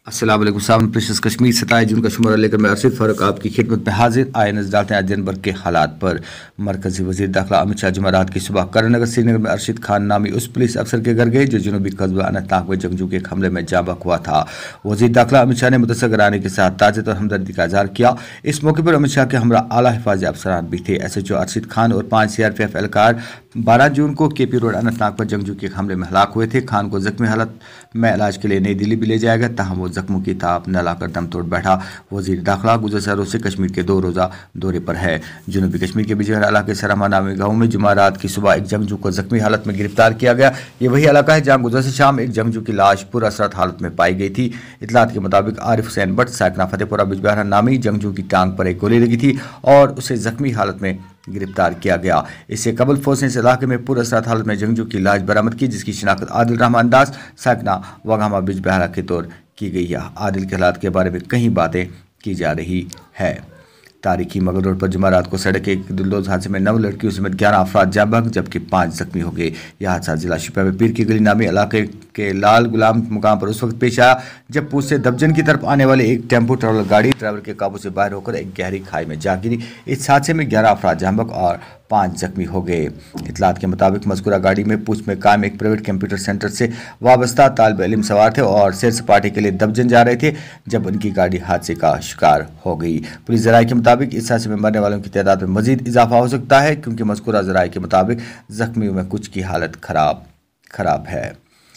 अस्सलाम वालेकुम सावन प्रेशस कश्मीर 27 जून का शुमारा लेकर मैं अरशद फारूक आपकी खिदमत में हाजिर। आए नजर डालते हैं आज दिन भर के हालात पर। मरकजी वजीर दाखिला अमित शाह जुमेरात की सुबह करनगर श्रीनगर में अरशद खान नामी उस पुलिस अफसर के घर गए जो जनूबी कस्बा अनंतनाग में जंगजू के एक हमले में जाँ बहक हुआ था। वजीर दाखिला अमित शाह ने मुतसर घराने के साथ ताज़ियत और हमदर्दी का इजहार किया। इस मौके पर अमित शाह के हमरा आला हिफाजी अफसरान भी थे। SHO अरशद खान और 5 CRPF एहलकार 12 जून को KP रोड अनंतनाग पर जंगजू के एक हमले में हलाक हुए थे। खान को जख्मी हालत में इलाज के लिए नई दिल्ली भी ले जाया गया, ताहम वो जख्मों की ताप न लाकर दम तोड़ बैठा। वजीर दाखिला गुज़श्ता रोज से कश्मीर के 2 रोज़ा दौरे पर है। जनूबी कश्मीर के बिजहर इलाके सरमा नामी गाँव में जुमेरात की सुबह एक जंगजू को जख्मी हालत में गिरफ्तार किया गया। ये वही इलाका है जहाँ गुज़श्ता शाम एक जंगजू की लाश पुरअसरात हालत में पाई गई थी। इतलात के मुताबिक आरिफ हुसैन भट्ट साकना फतेहपुरा बिजबहरा नामी जंगजू की टांग पर एक गोली लगी थी और उसे जख्मी हालत में गिरफ्तार किया गया। इससे कबल फौज ने इस इलाके में पुरअसरात हालत में जंगजू की लाश बरामद की, जिसकी शिनाख्त आदिल रहमान दास साकना वगामा बिजबहरा के तौर की गई है। आदिल के हालात के बारे में कई बातें की जा रही है। तारीखी मगल रोड पर जुमेरात को सड़क के एक दिलदोज हादसे में 9 लड़कियों समेत 11 अफराद जाँ बहक जबकि 5 जख्मी हो गए। यह हादसा जिला शिपा में पीर की गली नामी इलाके के लाल गुलाम मुकाम पर उस वक्त पेश आया जब पूछ से दबजन की तरफ आने वाले एक टेम्पो ट्रैवलर गाड़ी ड्राइवर के काबू से बाहर होकर एक गहरी खाई में जा गिरी। इस हादसे में 11 अफराद जाँ बहक और 5 जख्मी हो गए। इतलात के मुताबिक मज़कूरा गाड़ी में पूछ में कायम एक प्राइवेट कंप्यूटर सेंटर से वाबस्ता तालिब इल्म सवार थे और सैर सपाटे के लिए दबजन जा रहे थे जब उनकी गाड़ी हादसे का शिकार हो गई। पुलिस ज़राए के मुताबिक इस हादसे में मरने वालों की तादाद में मजीद इजाफा हो सकता है, क्योंकि मज़कूरा ज़राए के मुताबिक जख्मियों में कुछ की हालत खराब है।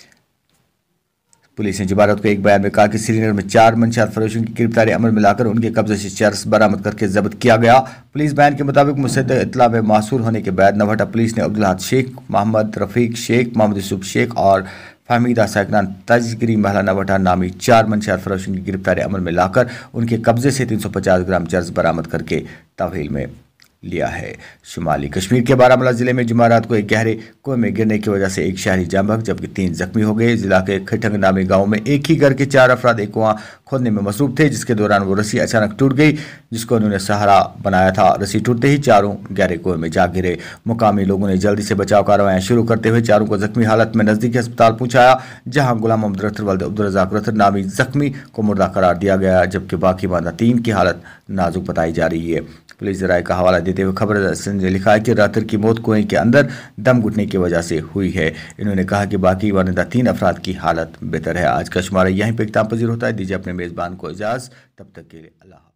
पुलिस ने जुमेरात को एक बयान में कहा कि श्रीनगर में 4 मंशियात फरोशों की गिरफ्तारी अमल में लाकर उनके कब्जे से चरस बरामद करके जब्त किया गया। पुलिस बयान के मुताबिक मुसद्दक़ इत्तला में मासूर होने के बाद नवहटा पुलिस ने अब्दुल अहद शेख, मोहम्मद रफीक शेख, मोहम्मद यूसुफ शेख और फहमीदा साकना तजगिरी महला नवहटा नामी 4 मंशियात फरोशों की गिरफ्तारी अमल में लाकर उनके कब्जे से 350 ग्राम चरस बरामद करके तहवील में लिया है। शुमाली कश्मीर के बारामूला जिले में जुमेरात को एक गहरे कुएं में गिरने की वजह से एक शहरी जाँ बहक जबकि 3 जख्मी हो गए। जिला के खिठंग नामी गांव में एक ही घर के 4 अफराद एक कुआं खोदने में मसरूफ थे, जिसके दौरान वो रस्सी अचानक टूट गई जिसको उन्होंने सहारा बनाया था। रस्सी टूटते ही चारों गहरे कुएं में जा गिरे। मुकामी लोगों ने जल्दी से बचाव कार्रवाइयां शुरू करते हुए चारों को जख्मी हालत में नजदीकी अस्पताल पहुंचाया, जहां गुलाम मोहम्मद रतर वल्द अब्दुल रज़ाक रतर नामी जख्मी को मुर्दा करार दिया गया, जबकि बाकी मादा 3 की हालत नाजुक बताई जा रही है। पुलिस ज़राए का हवाला देते हुए खबर ने लिखा है कि रातर की मौत कुएं के अंदर दम घुटने की वजह से हुई है। इन्होंने कहा कि बाकी वारदा 3 अफराद की हालत बेहतर है। आज का शुमारा यहीं पर इख्तिताम पजीर होता है। दीजिए अपने मेज़बान को इजाज़त, तब तक के लिए अल्लाह।